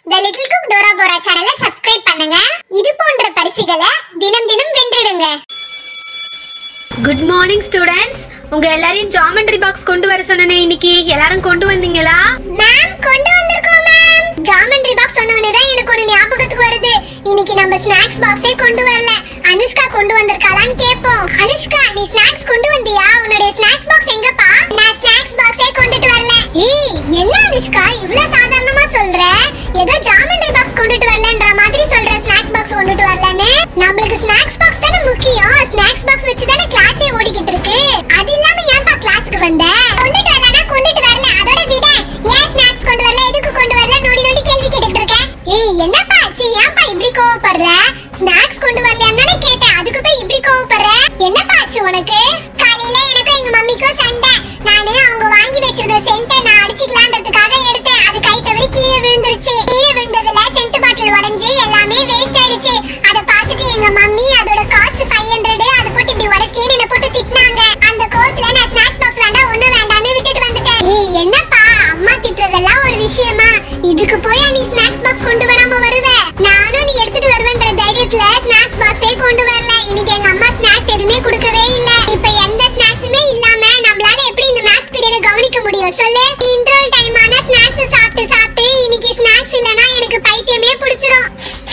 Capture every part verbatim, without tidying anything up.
The Little Cook Dora Bora channel subscribe பண்ணுங்க. இது போன்ற பரிசுகளை தினம் தினம் வென்றிடுங்க. Good morning students. உங்க எல்லாரையும் geometry box கொண்டு வர சொன்னனே இன்னைக்கு எல்லாரும் கொண்டு வந்தீங்களா? மேம் கொண்டு வந்திருக்கோம் மேம். geometry box சொன்னனே தான் எனக்கு ஒரு ஞாபகத்துக்கு வருது. இன்னைக்கு நம்ம snacks box-ஏ கொண்டு வரல. அனுஷ்கா கொண்டு வந்திருக்காளான்னு கேப்போம். அனுஷ்கா நீ snacks கொண்டு வந்தியா? உன்னுடைய snacks box எங்கப்பா? நான் snacks box-ஏ கொண்டுட்டு வரல. ஏய் என்ன அனுஷ்கா இவ்ளோ சாதாரணமா சொல்ற? ஏதோ geometry box கொண்டுட்டு வரலன்ற மாதிரி சொல்ற snacks box கொண்டுட்டு வரலன்னு. நமக்கு snacks box தான முக்கியம். snacks box வச்சு தான கிளாஸே ஓடிக்கிட்டு இருக்கு. அது இல்லாம ஏன்பா கிளாஸ்க்கு வந்த? கொண்டுட்டு வரலனா கொண்டுட்டு வரல. அதோட விட ஏன் snacks கொண்டு வரல? எதுக்கு கொண்டு வரல? நோடி நோடி கேள்வி கேட்டுட்டு இருக்க. ஏய் என்னப்பா ஆச்சு? ஏன்பா இப்படி கோவப்படுற? snacks கொண்டு வரலையான்னு தான கேட்டேன். அதுக்கு போய் இப்படி கோவப்படுற? என்னப்பா ஆச்சு உனக்கு? காலையில எனக்கு எங்க மம்மிக்கும் சண்டை. நானே அவங்க வாங்கி வச்சிருந்த சென்ட்டை நான் அடிச்சிக்கலாம்ன்றதுக்காக எடுத்தேன். அது கை தவறி கீழே விழுந்துருச்சு. கீழே விழுந்ததுல சென்ட் பாட்டில் உடைஞ்சு எல்லாமே வேஸ்ட் ஆயிடுச்சு. அத பார்த்துட்டு எங்க மம்மி அதோட காஸ்ட் five hundred அது போட்டு இப்படி உடைச்சிட்டே என்ன போட்டு திட்டுனாங்க. அந்த கோவத்துல நான் ஸ்நாக்ஸ் பாக்ஸ் வேண்டாம் ஒண்ணு வேண்டாம்னு விட்டுட்டு வந்துட்டேன். ஏய் என்னப்பா அம்மா திட்டுறதெல்லாம் ஒரு விஷயமா? இதுக்கு போய் நீ ஸ்நாக்ஸ் பாக்ஸ் கொண்டு வராம வருவே? நானும் நீ எடுத்துட்டு வருவேன்ற தைரியத்துல ஸ்நாக்ஸ் பாக்ஸே கொண்டு வரல. இன்னைக்கு எங்க அம்மா ஸ்நாக்ஸ் எதுவுமே கொடுக்கவே இல்ல. இப்போ எந்த ஸ்நாக்ஸுமே இல்லாம நம்மளால எப்படி இந்த மேத்ஸ் பீரியட கவனிக்க முடியும் சொல்லு? இன்டர்வல் டைம் ஆன ஸ்நாக்ஸ் சாப்பிட்டு சாப்பிட்டு இன்னைக்கு ஸ்நாக்ஸ் இல்லனா எனக்கு பைத்தியமே பிடிச்சிரும்.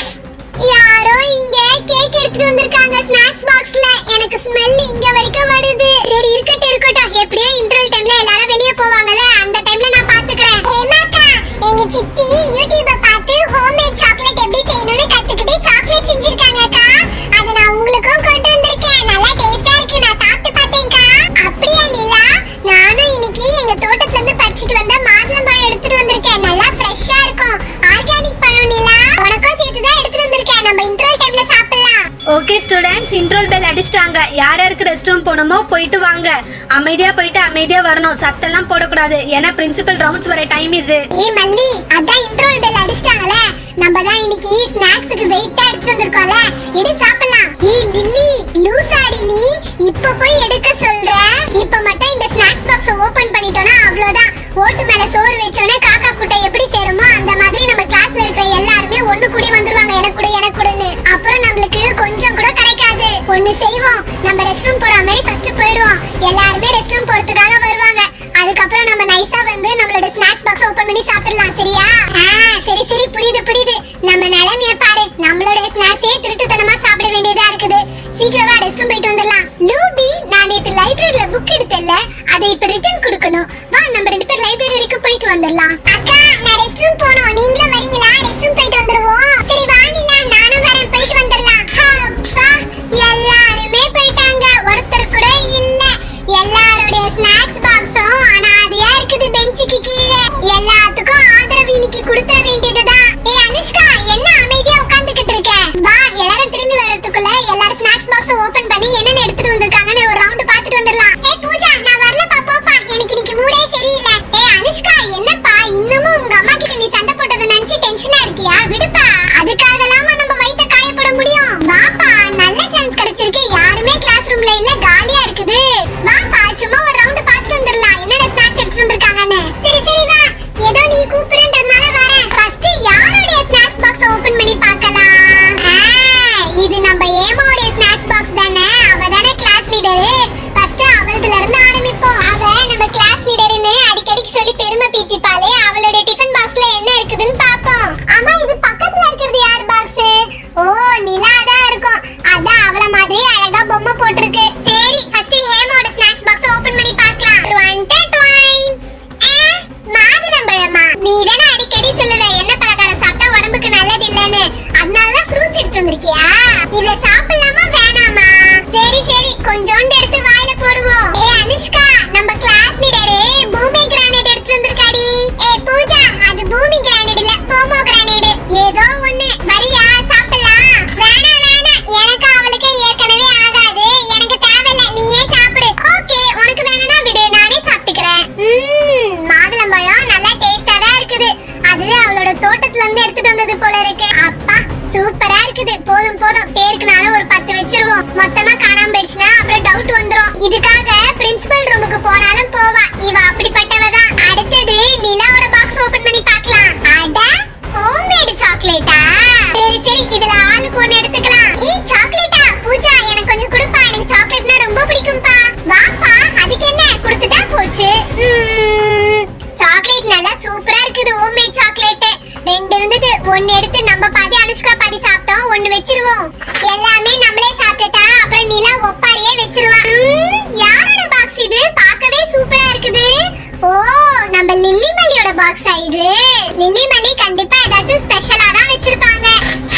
யாரோ இங்க கேக் எடுத்துட்டு வந்திருக்காங்க ஸ்நாக்ஸ் பாக்ஸ்ல. எனக்கு ஸ்மெல் இங்க வரைக்கும் வருது. சரி இருக்கட்டும் இருக்கட்டும். எப்படியே இன்டர்வல் டைம்ல எல்லாரும் வெளிய போவாங்கல, அந்த டைம்ல நான் பாத்துக்கறேன். ஹேமாக்கா எங்க சித்தி யூடியூப பார்த்து ஹோம்மேட் சாக்லேட் எப்படி செய்யணும்னு கத்துக்கிட்டு சாக்லேட் செஞ்சிருக்காங்கக்கா. அத நான் உங்களுக்கும் கொண்டு வந்திருக்கேன். நல்லா டேஸ்டா இருக்கு. நான் சாப்பிட்டு பார்த்தேன்க்கா. அப்படியே நிலா நானும் இன்னைக்கு எங்க தோட்டத்துல இருந்து பறிச்சிட்டு வந்த மாதுளம்பழம் எடுத்துட்டு வந்திருக்கேன். நல்லா ஃப்ரெஷ்ஷா இருக்கும். ஆர்கானிக் பழம் நிலா. உனக்கும் சேர்த்து தான் எடுத்துட்டு வந்திருக்கேன். நம்ம இன்டர்வல் டைம்ல சாப்பிடலாம். ஓகே ஸ்டூடண்ட்ஸ், இன்ட்ரோல் பெல் அடிச்சிட்டாங்க. யார் யாருக்கு ரெஸ்ட் ரூம் போணுமோ போயிட்டு வாங்க. அமைதியா போயிட்டு அமைதியா வரணும். சத்தெல்லாம் போடக்கூடாது. ஏன்னா பிரின்சிபல் ரவுண்ட்ஸ் வர டைம் இது. ஏய் மல்லி அதான் இன்ட்ரோல் பெல் அடிச்சிட்டாங்கல. நம்ம தான் இன்னைக்கு ஸ்நாக்ஸ்க்கு வெயிட்டா எடுத்து வந்திருக்கோம்ல. எடு சாப்பிடலாம். ஏய் லில்லி லூசாடி நீ இப்ப போய் எடுக்க சொல்ற? இப்ப மட்டும் இந்த ஸ்நாக்ஸ் பாக்ஸ் ஓபன் பண்ணிட்டோம்னா அவ்வளவுதான். ஓட்டு மேல சோறு வெச்சோனே காக்கா குட்டை எப்படி சேருமோ அந்த மாதிரி நம்ம கிளாஸ்ல இருக்கிற எல்லாரும் ஒண்ணு கூடி வந்துருவாங்க. எனக்கு கூட எனக்கு கூடன்னு. அப்புறம் நமக்கு கொஞ்சம் கூட கிடைக்காது. ஒண்ணு செய்வோம். நம்ம ரெஸ்ட் ரூம் போற மாதிரி ஃபர்ஸ்ட் போய்டுவோம். எல்லாரும் ரெஸ்ட் ரூம் போறதுக்காக வருவாங்க. அதுக்கு அப்புறம் நம்ம நைஸா வந்து நம்மளோட ஸ்நாக்ஸ் பாக்ஸ் ஓபன் பண்ணி சாப்பிடலாம். சரியா? சரி சரி புரியுது புரியுது. நம்ம நிலைமைய பாரு. நம்மளோட ஸ்நாக்ஸே திருட்டுத்தனமா சாப்பிட வேண்டியதா இருக்குது. சீக்கிரமா ரெஸ்ட் ரூம் போயிட்டு வந்துடலாம். லூபி நான் நேத்து லைப்ரரியில புக் எடுத்தேன்ல, அதை இப்ப ரிட்டர்ன் கொடுக்கணும். வா நம்ம ரெண்டு பேர் லைப்ரரி வரைக்கும் போயிட்டு வந்துடலாம். அக்கா நான் ரெஸ்ட் ரூம் போணும். நீங்களும் வரீங்களா? ரெஸ்ட் ரூம் போயிட்டு வந்துருவோம். சரி வா நிலா நானும் வரேன். போயிட்டு வந்துடலாம். அப்பா எல்லாருமே போயிட்டாங்க. ஒருத்தர் கூட இல்ல. எல்லாரோட ஸ்நாக்ஸ் பாக்ஸும் அனாதையா இருக்குது பெஞ்சுக்கு கீழே. எல்லாத்துக்கும் ஆதரவு இன்னைக்கு கொடுத்த வேண்டியதுதான். ஏய் அனுஷ்கா என்ன அமைதியா உட்கார்ந்துகிட்டு இருக்க? வா எல்லாரும் திரும்பி வரதுக்குள்ள எல்லாரும் ஸ்நாக்ஸ் பாக்ஸ் ஓபன் பண்ணி என்னென்ன எடுத்துட்டு வந்திருக்காங்கன்னு ஒரு ரவுண்ட் பாத்துட்டு வந்துடலாம். ஏய் பூஜா நான் வரலப்பா போப்பா. எனக்கு இன்னைக்கு மூடே சரியில்லை. ஏய் அனுஷ்கா என்னப்பா இன்னமும் உங்க அம்மா கிட்ட நீ சண்டை போட்டதை நினைச்சு டென்ஷனா இருக்கியா? விடுப்பா. அதுக்காகலாமா நம்ம வயித்த காயப்பட முடியும்? வாப்பா நல்ல சான்ஸ் கிடைச்சிருக்கு. யாருமே கிளாஸ் ரூம்ல இல்ல, காலியா இருக்குது. வாப்பா சும்மா ஒரு ரவுண்ட் பாத்துட்டு வந்துடலாம் என்னென்ன ஸ்நாக்ஸ் எடுத்துட்டு வந்திருக்காங்கன்னு. சரி சரி வா. ஏதோ நீ கூப்பிடுறதுனால வரேன். ஃபர்ஸ்ட் யாரோட ஸ்நாக்ஸ் பாக்ஸ் ஓபன் பண்ணி பார்க்கலாம். இது நம்ம ஏமாவோட ஸ்நாக்ஸ் பாக்ஸ் தானே. அவ தானே கிளாஸ் லீடர். ஃபர்ஸ்ட் அவளதுல இருந்து ஆரம்பிப்போம். அவ நம்ம கிளாஸ் லீடர்னு அடிக்கடி சொல்லி பெருமை பீத்திப்பாளே. அவளோட டிஃபன் பாக்ஸ்ல என்ன இருக்குதுன்னு பாப்போம். ஆமா இது பக்கத்துல இருக்குது யார் பாக்ஸ்? ஓ நிலா தான் இருக்கும். அதான் அவள மாதிரி அழகா பொம்மை போட்டுருக்கு. சரி ஃபர்ஸ்ட் ஹேமோட ஸ்நாக்ஸ் பாக்ஸ் ஓபன் பண்ணி பார்க்கலாம். டுவென்டி டுவென்டி மாதுளம்பழமா? நீ தானே அடிக்கடி சொல்லுவ என்ன பலகாரம் சாப்பிட்டா உடம்புக்கு நல்லது இல்லன்னு. அதனால தான் ஃப்ரூட்ஸ் எடுத்து வந்திருக்கியா? இத சாப்பிடலாமா வேணாமா? சரி சரி கொஞ்சோண்டு எடுத்து வாயில போடுவோம். ஏய் அனுஷ்கா நம்ம கிளாஸ் லீடரே பூமி கிரானைட் எடுத்து வந்திருக்காடி. ஏய் பூஜா அது பூமி கிரானைட் இல்ல போமோ கிரானைட். ஏதோ ஒண்ணு. வரியா சாப்பிடலாம்? வேணாம் வேணாம். எனக்கு அவளுக்கு ஏற்கனவே ஆகாது. எனக்கு தேவையில்ல. நீயே சாப்பிடு. ஓகே உனக்கு வேணும்னா விடு. நானே சாப்பிட்டுக்கிறேன். ம் மாதுளம்பழம் நல்லா டேஸ்டா தான் இருக்குது. அது அவளோட தோட்டத்துல இருந்து எடுத்துட்டு வந்தது போல இருக்கு. அப்பா சூப்பரா இருக்குது. போதும் போதும் ஒன்னு எடுத்து நம்ம பாதி அனுஷ்கா பாதி சாப்பிட்டோம், ஒன்னு வெச்சிருவோம். எல்லாமே நம்மளே சாப்பிட்டுட்டா அப்புறம் நிலா ஒப்பாரியே வெச்சிருவா. யாரோட பாக்ஸ் இது? பார்க்கவே சூப்பரா இருக்குது. ஓ, நம்ம லில்லி மல்லியோட பாக்ஸ் இது. லில்லி மல்லி கண்டிப்பா ஏதாச்சும் ஸ்பெஷலா தான் வெச்சிருப்பாங்க.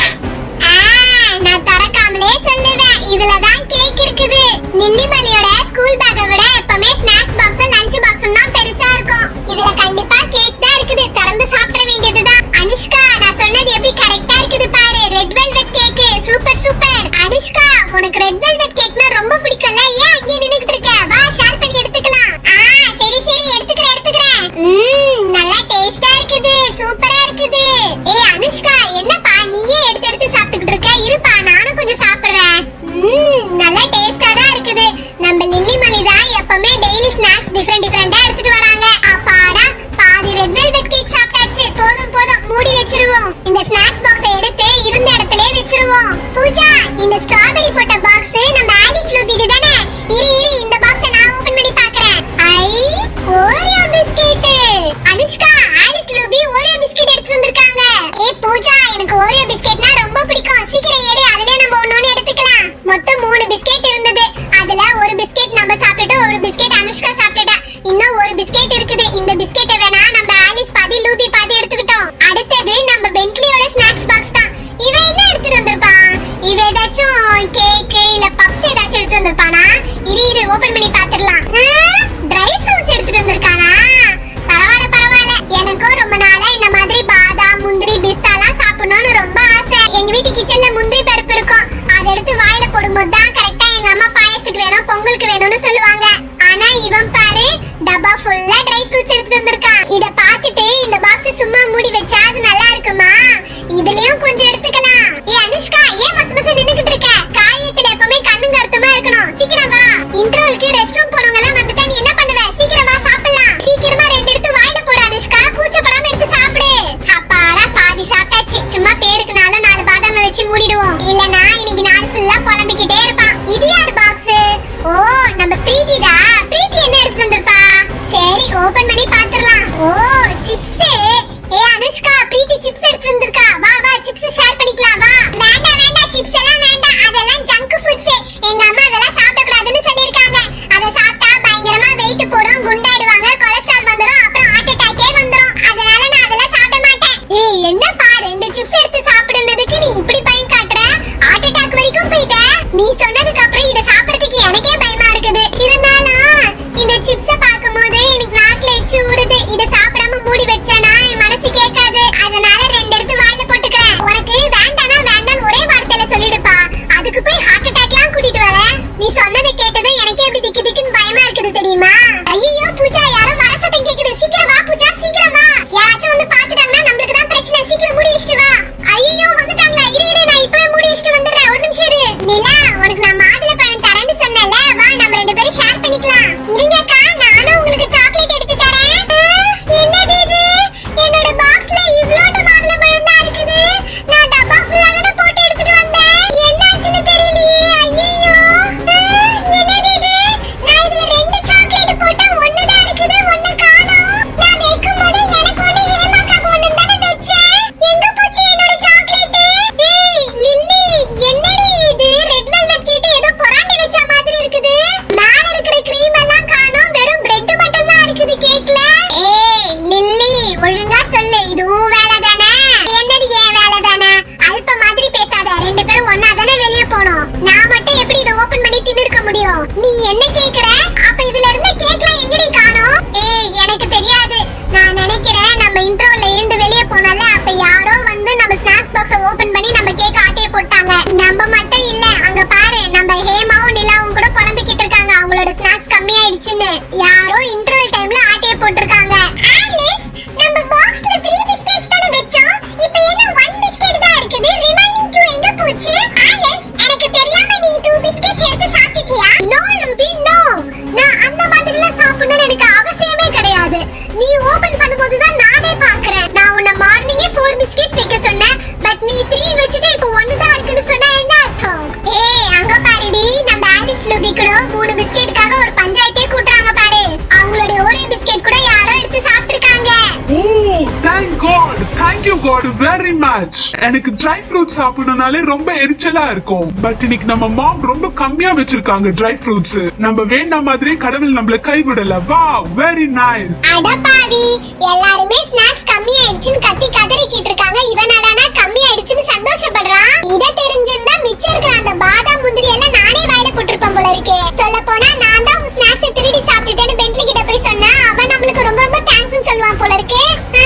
நான் தரக்காமலே சொல்லுவேன், இதுல தான் கேக் இருக்குது. லில்லி மல்லியோட ஸ்கூல் பேக்கை விட எப்பவுமே ஸ்நாக்ஸ் பாக்ஸ் லஞ்ச் பாக்ஸ் தான் பெருசா இருக்கும். இதுல கண்டிப்பா கேக் தான் இருக்குது. திறந்து சாப்பிட வேண்டியதுதான். அனுஷ்கா, நான் சொன்னது எப்படி கரெக்டா இருக்குது பாரு. Red velvet cake. Super super. Anushka, உனக்கு ரெட் வெல்வெட் கேக்னா ரொம்ப பிடிக்கும்ல? ஏன் இங்கே நின்னுட்டு இருக்க? வா, ஷேர் பண்ணி எடுத்துக்கலாம். ஆ, சரி சரி, எடுத்துக்கறேன் எடுத்துக்கறேன். ம், நல்லா டேஸ்டா இருக்குது. சூப்பரா இருக்குது. ஏய் அனுஷ்கா, என்னப்பா நீயே எடுத்து எடுத்து சாப்பிட்டுக்கிட்டு இருக்க? இருப்பா, நானும் கொஞ்சம் சாப்பிடுறேன். ம், நல்லா டேஸ்டா தான் இருக்குது. நம்ம லில்லி மல்லி தான் எப்பவுமே டெய்லி ஸ்நாக்ஸ் டிஃபரெண்ட் டிஃபரெண்டா எடுத்துட்டு வராங்க. அப்பாடா, பாதி ரெட் வெல்வெட் கேக் சாப்பிட்டாச்சு. போதும் போதும், மூடி வெச்சிருவோம். இந்த ஸ்நாக்ஸ் பாக்ஸை எடுத்து இருந்த இடத்துலயே வெச்சிருவோம். பூஜா, இந்த ஸ்ட்ராபெரி போட்ட பாக்ஸ் நம்ம ஆலிஸ் லூபிக்கு தானே? இரு இரு, இந்த பாக்ஸை நான் ஓபன் பண்ணி பார்க்கறேன். ஐ, ஓரியோ பிஸ்கட். அனுஷ்கா, ஆலிஸ் லூபி ஓரியோ பிஸ்கட் எடுத்து வந்திருக்காங்க. ஏய் பூஜா, எனக்கு ஓரியோ பிஸ்கட்னா ரொம்ப பிடிக்கும். சீக்கிரம் எடு, அதுலயே நம்ம ஒண்ணொண்ணு எடுத்துக்கலாம். மொத்தம் மூணு பிஸ்கட் இருந்தது. அதுல ஒரு பிஸ்கட் நம்ம சாப்பிட்டுட்டு ஒரு பிஸ்கட் அனுஷ்கா சாப்பிட்டுட்டா. இன்னும் ஒரு பிஸ்கட் இருக்குது. இந்த பிஸ்கட்டை வேணா நம்ம ஆலிஸ் பாதி லூபி பாதி எடுத்துக்கிட்டோம். அடுத்தது நம்ம பென்ட்லியோட ஸ்நாக்ஸ் பாக்ஸ் தான். இவன் என்ன எடுத்துட்டு வந்திருப்பான்? இவ ஏதாச்சும் கேக் இல்ல பப்ஸ் ஏதாச்சும் எடுத்து வந்திருப்பானா? இரு இரு, ஓபன் பண்ணி பாத்துடலாம். ட்ரை ஃப்ரூட்ஸ் எடுத்துட்டு வந்திருக்கானா? பரவாயில்ல பரவாயில்ல. எனக்கும் ரொம்ப நாளா இந்த மாதிரி பாதாம் முந்திரி பிஸ்தாலாம் சாப்பிடணும்னு ரொம்ப ஆசை. எங்க வீட்டு கிச்சன்ல முந்திரி பருப்பு இருக்கும். அதை எடுத்து வாயில போடும்போது தான் கரெக்டா எங்க அம்மா பாயசத்துக்கு வேணும் பொங்கலுக்கு வேணும்னு சொல்லுவாங்க. ஆனா இவன் பாரு, டப்பா ஃபுல்லா ட்ரை ஃப்ரூட்ஸ் எடுத்து வந்திருக்கான். இத பார்த்துட்டு இந்த பாக்ஸ் சும்மா மூடி வச்சா அது நல்லா இருக்குமா? இதுலயும் கொஞ்சம் எடுத்துக்கலாம். ஏய் அனுஷ்கா, ஏன் மச மச நின்னுகிட்டு இருக்க? காரியத்துல எப்பவுமே கண்ணு கருத்துமா இருக்கணும். சீக்கிரம் வா. இன்டர்வலுக்கு ரெஸ்ட் ரூம் போறவங்க எல்லாம் வந்துட்டா நீ என்ன பண்ணுவ? சீக்கிரம் வா, சாப்பிடலாம். சீக்கிரமா ரெண்டு எடுத்து வாயில போடு அனுஷ்கா. கூச்சப்படாம எடுத்து சாப்பிடு. அப்பாடா, பாதி சாப்பிட்டாச்சு. சும்மா பேருக்குனாலும் நாலு பாதாம வச்சு மூடிடுவோம். இல்லனா இன்னைக்கு நாள் ஃபுல்லா புலம்பிக்கிட்டே இருப்பான். இது யார் பாக்ஸ்? ஓ, நம்ம பிரீத்திதா. பிரீத்தி என்ன எடுத்து வந்திருப்பா? சரி, ஓபன் பண்ணி பாத்துறலாம். ஓ, சிப்ஸ். ஏ அனுஷ்கா, பிரீத்தி சிப்ஸ் எடுத்து வந்திருக்கா. வா வா, சிப்ஸ் ஷேர் பண்ணிக்கலாம் வா. வேண்டாம் வேண்டாம், சிப்ஸ் எல்லாம் வேண்டாம். அதெல்லாம் ஜங்க் ஃபுட்ஸ். எங்க அம்மா அதெல்லாம் சாப்பிட கூடாதுன்னு சொல்லிருக்காங்க. அத சாப்பிட்டா பயங்கரமா வெயிட் போடும், குண்டாயிடுவாங்க, கொலஸ்ட்ரால் வந்துரும், அப்புறம் ஹார்ட் அட்டாக்கே வந்துரும். அதனால நான் அதெல்லாம் சாப்பிட மாட்டேன். ஏய் என்னப்பா, ரெண்டு சிப்ஸ் எடுத்து சாப்பிடுனதுக்கு நீ இப்படி பயம் காட்டுற? ஹார்ட் அட்டாக் வரைக்கும் போயிட்ட. நீ சொன்னதுக்கு அப்புறம் இத சாப்பிடுறதுக்கு எனக்கே பயமா இருக்குது. இருந்தாலும் இந்த சிப்ஸ பாக்கும்போது எனக்கு நாக்குல எச்சி ஊறுது. இத சாப்பிடாம மூடி வச்சேனா என் மனசு கேட்காது. அதனால ரெண்டு எடுத்து வாயில போட்டுக்கிறேன். உனக்கு வேண்டானா வேண்டாம் ஒரே வார்த்தையில சொல்லிடுப்பா. அதுக்கு போய் ஹார்ட் அட்டாக்லாம் கூட்டிட்டு வர? நீ சொன்னதை கேட்டது எனக்கே எப்படி திக்கு திக்குன்னு பயமா இருக்குது தெரியுமா? ஐயோ பூஜா, யாரோ வர சத்தம் கேக்குது. சீக்கிரம் வா பூஜா, சீக்கிரம் வா. யாராச்சும் வந்து பாத்துட்டாங்கன்னா நம்மளுக்கு தான் பிரச்சனை. சீக்கிரம் மூடி வச்சிட்டு வா. ஐயோ வந்துட்டாங்களா? இரு இரு, நான் இப்பவே மூடி வச்சிட்டு வந்துடுறேன். ஒரு நிமிஷம் இரு. நிலா, உனக்கு நான் மாதுளை பழம் தரேன்னு சொன்னேன்ல, வா நம்ம ரெண்டு பேரும் ஷேர் பண்ணிக்கலாம். இருங்கக்கா, நானும் உங்களுக்கு சாக்லேட் எடுத்து தரேன். என்னது இது? என்னோட பாக்ஸ்ல இவ்ளோட மாதுளை பழம் தான் இருக்குது. நான் டப்பா ஃபுல்லா தான போட்டு எடுத்துட்டு வந்தேன். என்னாச்சுன்னு தெரியலையே. ஐயோ, என்னது இது? நான் இதுல ரெண்டு சாக்லேட் போட்டா ஒண்ணு தான் இருக்குது, ஒண்ணு காணோம். நான் வைக்கும்போது எனக்கு ஒண்ணு ஏமாக்காக ஒண்ணு தான வெச்சேன். எங்க போச்சு என்னோட சாக்லேட்? ஏய் லில்லி, என்னடி இது? ரெட் வெல்வெட் கேட் ஏதோ பொராண்டி வெச்ச மாதிரி இருக்குது. மேல இருக்கிற கிரீம் எல்லாம் காணோம், வெறும் பிரெட் மட்டும் தான் இருக்குது கேக்ல. ஏய் லில்லி, ஒழுங்கா சொல்லு, இது உன் வேலை தானே? என்னது ஏன் வேலை தானே? அல்ப மாதிரி பேசாத. ரெண்டு பேரும் ஒண்ணா தானே வெளிய போனோம். நான் மட்டும் எப்படி இத ஓபன் பண்ணி தின்னுக்க முடியும்? நீ என்ன கேக்குற? அப்ப இதுல இருந்த கேக்லாம் எங்கடி காணோம்? ஏய் எனக்கு தெரியாது. நான் நினைக்கிறேன் நம்ம இன்ட்ரோல இருந்து வெளிய போனல, அப்ப யாரோ வந்து நம்ம ஸ்நாக்ஸ் பாக்ஸ ஓபன் பண்ணி நம்ம கேக்க ஆட்டைய போட்டாங்க. நம்ம மட்டும் இல்ல, அங்க பாரு நம்ம ஹேமாவும் நிலாவும் கூட புலம்பிக்கிட்டு இருக்காங்க. அவங்களோட ஸ்நாக்ஸ் கம்மி ஆயிடுச்சுன்னு. யாரோ இன்டர்வல் டைம்ல ஆட்டைய போட்டுருக்காங்க. ஆலிஸ், நம்ம பாக்ஸ்ல மூணு பிஸ்கட்ஸ் தான வெச்சோம். இப்போ என்ன ஒரு பிஸ்கட் தான் இருக்குது. ரிமைனிங் ரெண்டு எங்க போச்சு? ஆலிஸ், எனக்கு தெரியாம நீ ரெண்டு பிஸ்கட்ஸ் எடுத்து சாப்பிட்டியா? No Ruby, no. நான் அந்த மாதிரிலாம் சாப்பிடணும்னு எனக்கு அவசியமே கிடையாது. நீ ஓபன் பண்ணும்போது தான் நானே பார்க்கறேன். நான் உன்னை மார்னிங்கே நாலு பிஸ்கட்ஸ் வைக்க சொன்னேன். பட் நீ மூணு வச்சிட்டு இப்போ ஒன்னு தான் இருக்குன்னு சொன்னா என்ன அர்த்தம்? ஏய் அங்க பாருடி, நம்ம ஆலிஸ் லூபி கூட மூணு பிஸ்கட்காக ஒரு பஞ்சாயத்தே கூட்றாங்க பாரு. அவங்களோட ஒரே பிஸ்கட் கூட யாரோ God very much. எனக்கு dry fruits சாப்பிடணும்னாலே ரொம்ப எரிச்சலா இருக்கும். பட் இன்னைக்கு நம்ம மாம் ரொம்ப கம்மியா வச்சிருக்காங்க dry fruits. நம்ம வேண்ட மாதிரி கடவுள் நம்மள கைவிடல. Wow, very nice. அட பாவி, எல்லாரும் ஸ்நாக்ஸ் கம்மி ஆயிடுச்சுன்னு கத்தி கதறிக்கிட்டு இருக்காங்க. இவன் என்னடா கம்மி ஆயிடுச்சுன்னு சந்தோஷப்படுறான். இத தெரிஞ்சிருந்தா மிச்சம் இருக்கிற அந்த பாதாம் முந்திரி எல்லாம் நானே வாயில போட்டுருப்பேன் போல இருக்கே. சொல்ல போனா நான் தான் உன் ஸ்நாக்ஸ் திருடி சாப்பிட்டுட்டேன்னு பென்ட்லி கிட்ட போய் சொன்னா அவன் நம்மளுக்கு ரொம்ப ரொம்ப தேங்க்ஸ் சொல்லுவான் போல இருக்கே.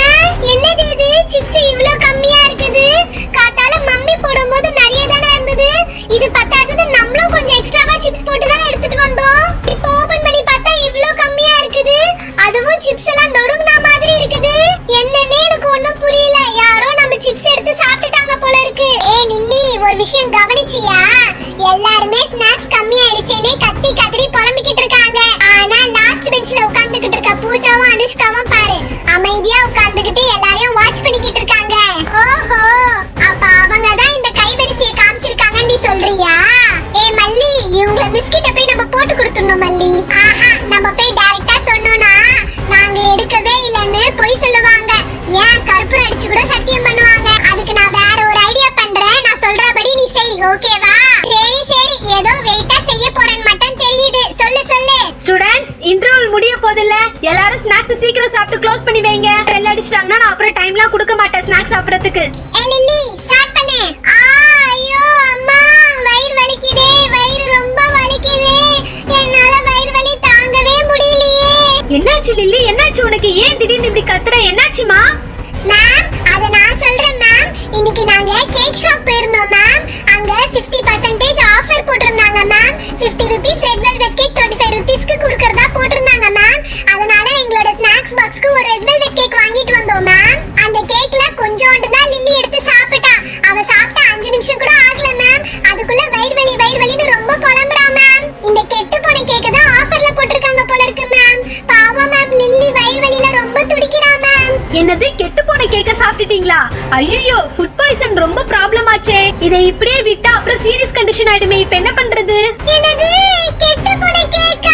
என்னது இது சிப்ஸ் இவ்ளோ கம்மியா இருக்குது? காத்தால மம்மி போடும்போது நிறைய தான இருந்தது. இது பத்தாதது நம்மளும் கொஞ்சம் எக்ஸ்ட்ராவா சிப்ஸ் போட்டு தான் எடுத்துட்டு வந்தோம். இப்போ ஓபன் பண்ணி பார்த்தா இவ்ளோ கம்மியா இருக்குது. அதுவும் சிப்ஸ் எல்லாம் நொறுங்கன மாதிரி இருக்குது. என்னன்னே எனக்கு ஒண்ணும் புரியல. யாரோ நம்ம சிப்ஸ் எடுத்து சாப்பிட்டுட்டாங்க போல இருக்கு. ஏய் லில்லி, ஒரு விஷயம் கவனிச்சியா? எல்லாரும் ஸ்நாக்ஸ் கம்மி ஆயிடுச்சேனே கத்தி கதறி புலம்பிக்கிட்டு இருக்காங்க. ஆனா லாஸ்ட் பெஞ்ச்ல உட்கார்ந்துகிட்டு இருக்க பூஜாவும் அனுஷ்காவும் பாரு, அமைதியா உட்கார்ந்துகிட்டு எல்லாரையும் வாட்ச் பண்ணிக்கிட்டு இருக்காங்க. ஓஹோ, அப்ப அவங்க தான் இந்த கைவரிசையை காமிச்சிருக்காங்கன்னு நீ சொல்றியா? ஏய் மல்லி, இவங்கள பிஸ்கட்ட போய் நம்ம போட்டு கொடுத்துடணும் மல்லி. ஆஹா, நம்ம போய் டைரக்டா சொன்னோம்னா நாங்க எடுக்கவே இல்லன்னு பொய் சொல்லுவாங்க. ஏன் கற்பூரம் அடிச்சு கூட சத்தியம் பண்ணுவாங்க. அதுக்கு நான் வேற ஒரு ஐடியா பண்றேன். நான் சொல்றபடி நீ செய், ஓகேவா? சரி சரி, ஏதோ வெயிட்டா செய்ய போறேன்னு மட்டும் தெரியுது. சொல்லு சொல்லு. ஸ்டூடண்ட்ஸ், இன்டர்வல் முடிய போதில்ல. எல்லாரும் ஸ்நாக்ஸ் சீக்கிரம் சாப்பிட்டு க்ளோஸ் பண்ணி வைங்க. பெல் அடிச்சிட்டாங்கன்னா நான் அப்புறம் டைம்லாம் கொடுக்க மாட்டேன் ஸ்நாக்ஸ் சாப்பிடுறதுக்கு. ஏய் லில்லி, ஸ்டார்ட் பண்ணு. ஆ ஐயோ அம்மா, வயிறு வலிக்குதே, வயிறு ரொம்ப வலிக்குதே. என்னால வயிறு வலி தாங்கவே முடியலையே. என்னாச்சு லில்லி, என்னாச்சு உனக்கு? ஏன் திடீர்னு இப்படி கத்துற? என்னாச்சுமா? மேம், அத நான் சொல்றேன் மேம். இன்னைக்கு நாங்க கேக் ஷாப் போயிருந்தோம் மேம். அங்க fifty percent ஆஃபர் போட்டிருந்தாங்க ma'am. fifty rupees red velvet cake twenty-five rupeesக்கு கொடுக்கறதா போட்டிருந்தாங்க மேம். அதனால எங்களோட ஸ்நாக்ஸ் பாக்ஸ்க்கு ஒரு ரெட் வெல்வெட் கேக் வாங்கிட்டு வந்தோம் மேம். அந்த கேக்ல கொஞ்சோண்டு தான் லில்லி எடுத்து சாப்பிட்டா. அவ சாப்பிட்ட அஞ்சு நிமிஷம் கூட ஆகல மேம். அதுக்குள்ள வயிறு வலி வயிறு வலின்னு ரொம்ப புலம்புறா மேம். இந்த கெட்டு போன கேக்க தான் ஆஃபர்ல போட்டிருக்காங்க போல இருக்கு மேம். பாவம் மேம், லில்லி வயிறு வலில ரொம்ப துடிக்கிறா மேம். என்னது, கெட்டு போன கேக்க சாப்பிட்டுட்டீங்களா? ஐயோ, ஃபுட் பாய்சன் ரொம்ப ப்ராப்ளம் ஆச்சே. இதை இப்படியே விட்டா அப்புறம் சீரியஸ் கண்டிஷன் ஆயிடுமே. இப்போ என்ன பண்றது? என்னது, கெட்டு போன கேக்கா?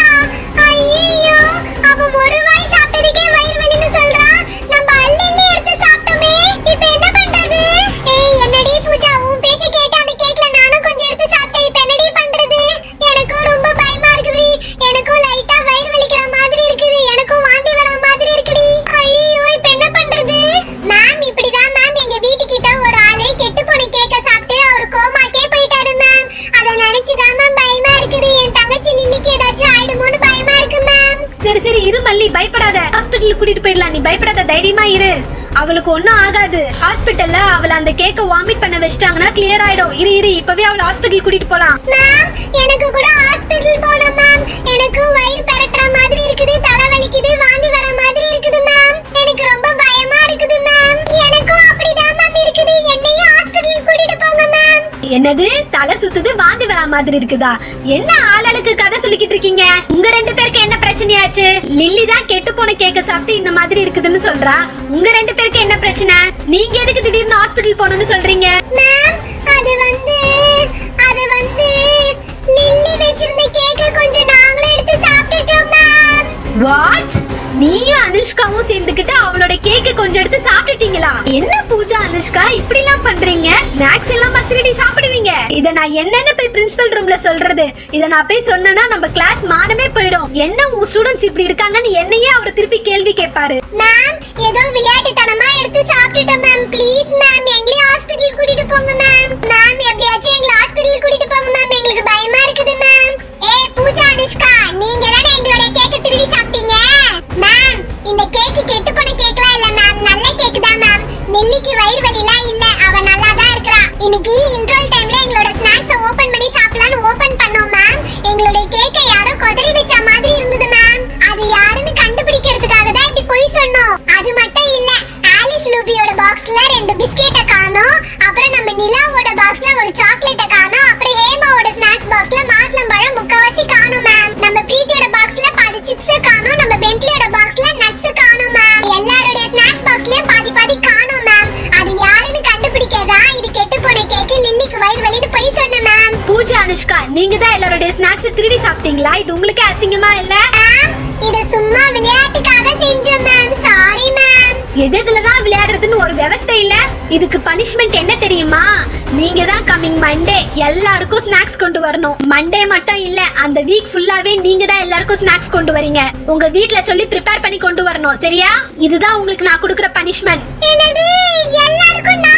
ஐயோ, அவ ஒரு வாய் சாப்பிட்டதுக்கே வயிறு வலின்னு சொல்றா. நம்ம அள்ளி எடுத்து சாப்பிட்டோமே. இப்போ என்ன பண்றது? ஏய் என்னடி பூஜா, உன் பேச்ச கேட்டு அந்த கேக்ல நானும் கொஞ்சம் எடுத்து சாப்பிட்டேன். இப்போ என்னடி பண்றது? எனக்கும் ரொம்ப பயமா இருக்குது. எனக்கும் லைட்டா வயிறு வலிக்கிற மாதிரி இருக்குது. எனக்கும் வாந்தி வர மாதிரி இருக்குடி. ஐயோ, இப்போ என்ன பண்றது? மேம், இப்படிதான் மேம் எங்க வீட்டுக்கிட்ட ஒரு ஆளு கெட்டு போன கேக்க சாப்பிட்டு அவர் கோமாக்கே போயிட்டாரு மேம். அத நினைச்சுதான் மேம் பயமா இருக்குது. என் தங்கச்சி லில்லிக்கு ஏதாச்சும் ஆயிடுமோன்னு பயமா இருக்கு மேம். சரி சரி இரு மல்லி, பயப்படாத. ஹாஸ்பிடலுக்கு கூட்டிட்டு போயிடலாம். நீ பயப்படாத, தைரியமா இரு. அவளுக்கு ஒண்ணும் ஆகாது. ஹாஸ்பிடல்ல அவள அந்த கேக்க வாமிட் பண்ண வச்சிட்டாங்கன்னா கிளியர் ஆயிடும். இரு இரு, இப்பவே அவள ஹாஸ்பிடல் கூட்டிட்டு போலாம். மேம், எனக்கு கூட ஹாஸ்பிடல் போணும் மேம். எனக்கு வயிறு பெரட்டற மாதிரி இருக்குது, தலை வலிக்குது, வாந்தி வர மாதிரி இருக்குது மேம். எனக்கு ரொம்ப பயமா இருக்குது மேம். எனக்கும் அப்படிதான் மேம் இருக்குது. என்னையும் ஹாஸ்பிடல் கூட்டிட்டு போங்க மேம். என்னது, தலை சுத்துது, வாந்தி வர மாதிரி இருக்குதா? என்ன ஆளாளுக்கு கதை சொல்லிக்கிட்டு இருக்கீங்க? உங்க ரெண்டு பேருக்கு என்ன பிரச்சனையாச்சு? லில்லி தான் கெட்டு போன கேக்க சாப்பிட்டு இந்த மாதிரி இருக்குதுன்னு சொல்றா. உங்க ரெண்டு பேருக்கு என்ன பிரச்சனை? நீங்க எதுக்கு திடீர்னு ஹாஸ்பிடல் போகணும்னு சொல்றீங்க? மேம், அது வந்து அது வந்து லில்லி வெச்சிருந்த கேக்க கொஞ்சம் நாங்களே எடுத்து சாப்பிட்டுட்டோம் மேம். வாட்? நீயும் அனுஷ்காவும் சேர்ந்துக்கிட்டு அவளோட கேக்க கொஞ்சம் எடுத்து சாப்பிட்டுட்டீங்களா? என்ன பூஜா அனுஷ்கா இப்படி எல்லாம் பண்றீங்க? ஸ்நாக்ஸ் எல்லாம் திருடி சாப்பிடுவீங்க? இத நான் என்னன்னு போய் பிரின்சிபல் ரூம்ல சொல்றது? இத நான் போய் சொன்னேன்னா நம்ம கிளாஸ் மானமே போயிடும். என்ன உன் ஸ்டூடண்ட்ஸ் இப்படி இருக்காங்கன்னு என்னையே அவர் திருப்பி கேள்வி கேட்பாரு. மேம், ஏதோ விளையாட்டுத்தனமா எடுத்து சாப்பிட்டுட்டோம் மேம். ப்ளீஸ் மேம், எங்களை ஹாஸ்பிடல் கூட்டிட்டு போங்க மேம். மேம், எப்படியாச்சும் எங்களை ஹாஸ்பிடல் கூட்டிட்டு போங்க மேம். எங்களுக்கு பயமா இருக்குது மேம். ஏய் பூஜா அனுஷ்கா, நீங்க தானே எங்களோட கேக்க திருடி சாப்பிட்டீங்க? மேம், இந்த கேக் கெட்டு போன கேக்லாம் இல்ல மேம், நல்ல கேக் தான் மேம். நெல்லிக்கு வயிறு வலிலாம் இல்ல, அவ நல்லா தான் இருக்கறா. இன்னைக்கு இன்டர்வல் டைம்ல எங்களோட ஸ்நாக்ஸ் ஓபன் பண்ணி சாப்பிடலாம்னு ஓபன் பண்ணோம் மேம். எங்களோட கேக்க யாரோ கொதறி வச்ச மாதிரி இருந்தது மேம். அது யாருன்னு கண்டுபிடிக்கிறதுக்காக தான் இப்படி போய் சொன்னோம். அது மட்டும் இல்ல, ஆலிஸ் லூபியோட பாக்ஸ்ல ரெண்டு பிஸ்கெட்ட காணோம். அப்புறம் நம்ம நிலாவோட பாக்ஸ்ல ஒரு சாக்லேட்ட காணோம். அப்புறம் ஹேமாவோட ஸ்நாக்ஸ் பாக்ஸ்ல மாதுளம்பழம் முக்கவாசி காணோம் மேம். நம்ம பிரீத்தியோட பாக்ஸ்ல பாதி சிப்ஸ் காணோம். நம்ம பென்ட்லியோட பாக்ஸ்ல நட்ஸ் காணோம் மேம். எல்லாரோட ஸ்நாக்ஸ் பாக்ஸ்லயும் பாதி பாதி காணோம் மேம். அது யாருன்னு கண்டுபிடிக்கதா இது கெட்டு போன கேக் லில்லிக்கு வயிறு வலின்னு போய் சொன்னேன் மேம். பூஜா அனுஷ்கா, நீங்க தான் எல்லாரோட ஸ்நாக்ஸ் திருடி சாப்பிட்டீங்களா? இது உங்களுக்கு அசிங்கமா இல்ல? மேம், இத சும்மா விளையாட்டுக்காக செஞ்சோம் மேம். Sorry ma'am. எது எதுலதான் விளையாடுறதுன்னு ஒரு விவசாய இல்ல. இதுக்கு பனிஷ்மெண்ட் என்ன தெரியுமா? நீங்க தான் கமிங் மண்டே எல்லாருக்கும் ஸ்நாக்ஸ் கொண்டு வரணும். மண்டே மட்டும் இல்ல, அந்த வீக் ஃபுல்லாவே நீங்க தான் எல்லாருக்கும் ஸ்நாக்ஸ் கொண்டு வரீங்க. உங்க வீட்ல சொல்லி ப்ரிப்பேர் பண்ணி கொண்டு வரணும். சரியா? இதுதான் உங்களுக்கு நான் கொடுக்கிற பனிஷ்மெண்ட். என்னது எல்லாருக்கும்